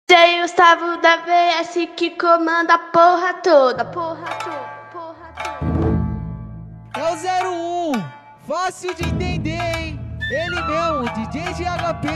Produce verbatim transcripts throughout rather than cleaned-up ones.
D J Gustavo da V S que comanda a porra toda, porra toda, porra toda. É o zero um, fácil de entender, hein? Ele mesmo, D J G H P.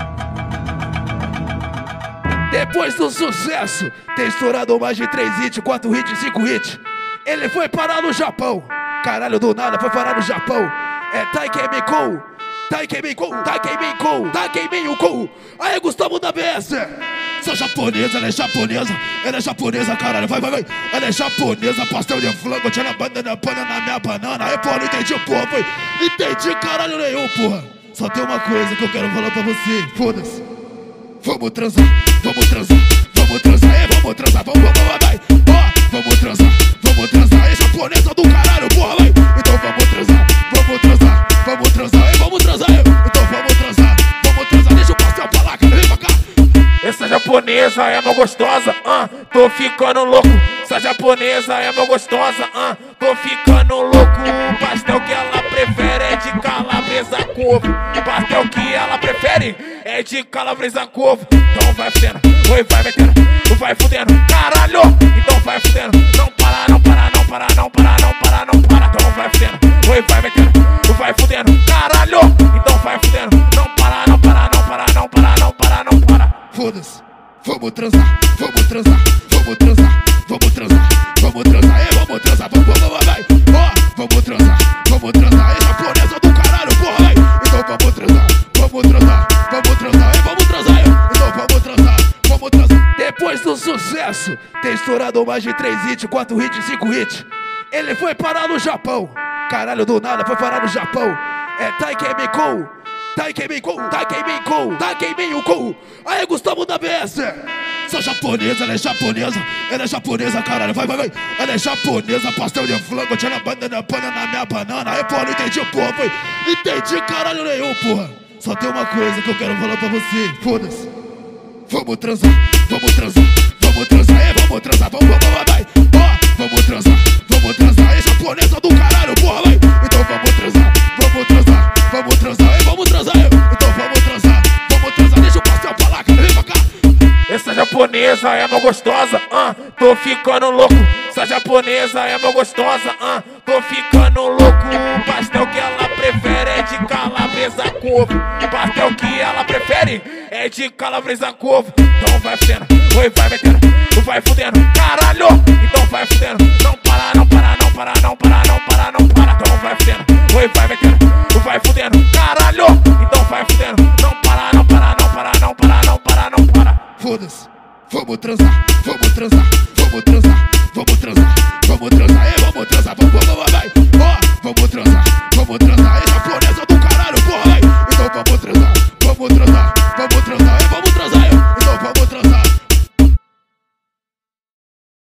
Depois do sucesso, ter estourado mais de três hits, quatro hits, cinco hits, ele foi parar no Japão. Caralho, do nada foi parar no Japão. É Taikemiko, Taikemiko, Taikemiko, Taikemiko. Aí, Gustavo da V S. Sou japonesa, ela é japonesa, ela é japonesa, caralho, vai, vai, vai. Ela é japonesa, pastel de flango, tinha na banana, banana na minha banana. Aí, porra, não entendi, porra, foi. Entendi caralho nenhum, porra. Só tem uma coisa que eu quero falar pra você, foda-se. Vamos transar, vamos transar, vamos transar, é, vamos transar, vamos, vamos, vai. Ó, vamos transar, vamos transar, é japonesa do caralho, porra, vai. Então vamos transar, vamos transar, vamos transar, é, vamos transar, é. Então vamos transar, vamos transar, deixa o pastel pra lá, cara, vem pra cá. Essa japonesa é mó gostosa, ah, tô ficando louco. Essa japonesa é mó gostosa, ah, tô ficando louco. O pastel que ela prefere é de calabresa com ovo. O pastel que ela prefere é de calabresa com ovo. Então vai fudendo, oi, vai metendo, vai fudendo, caralho. Então vai fudendo, não para, não para, não para, não para, não para, não para. Então vai fudendo, oi, vai metendo, vai fudendo, caralho. Então vai fudendo, não para, não para, não para, não para, não para, não para. Foda-se, vamos transar, vamos transar, vamos transar, vamos transar, vamos transar, é, vamos transar, vamos, vamos, vai, ó, vamos transar, vamos transar, é japonesa do caralho, porra, vai, então vamos transar, vamos transar, vamos transar, é, vamos transar, é, então vamos transar, vamos transar. Depois do sucesso, ter estourado mais de três hits, quatro hits, cinco hits, ele foi parar no Japão, caralho, do nada, foi parar no Japão, é Taikemiko, Taikemiko, Taikemiko, Taikemiko. Aí, Gustavo da V S. Sou japonesa, ela é japonesa, ela é japonesa, caralho, vai, vai, vai. Ela é japonesa, pastel de flango, tinha na banana, banana na minha banana. Aí, porra, não entendi, porra, foi. Entendi caralho nenhum, porra. Só tem uma coisa que eu quero falar pra você, foda-se. Vamos transar, vamos transar, vamos transar, é, vamos transar, vamos, vamos, vai. Ó, vamos transar, vamos transar, é japonesa do caralho, porra, vai. Então vamos transar, vamos transar, vamos transar, é, vamos transar, é. Então vamos transar, vamos transar, deixa o pastel pra lá, cara, vem pra cá. Essa japonesa é mó gostosa, ah, tô ficando louco. Essa japonesa é mó gostosa, ah, tô ficando louco. O pastel que ela prefere é de calabresa com ovo. O pastel que ela prefere é de calabresa com ovo. Então vai fudendo, oi, vai metendo, vai fudendo, caralho. Então vai fudendo, não para, não para, não para, não para, não para, não para. Então vai fudendo, oi, vai metendo, vai fudendo, caralho. Então vai fudendo, não para, não para, não para, não para, não para, não para. Foda-se, vamos transar, vamos transar, vamos transar, vamos transar, vamos transar, é, vamos transar, vamos, vamos, vai, ó, vamos transar, vamos transar, é,